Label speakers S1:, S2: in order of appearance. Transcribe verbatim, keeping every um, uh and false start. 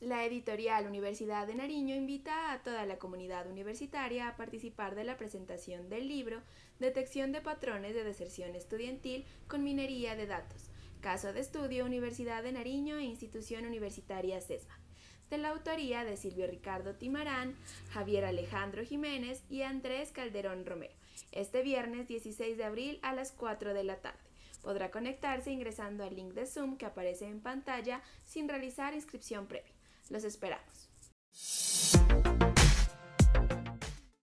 S1: La editorial Universidad de Nariño invita a toda la comunidad universitaria a participar de la presentación del libro Detección de patrones de deserción estudiantil con minería de datos, caso de estudio Universidad de Nariño e Institución Universitaria SESMA, de la autoría de Silvio Ricardo Timarán, Javier Alejandro Jiménez y Andrés Calderón Romero, este viernes dieciséis de abril a las cuatro de la tarde. Podrá conectarse ingresando al link de Zoom que aparece en pantalla sin realizar inscripción previa. Los esperamos.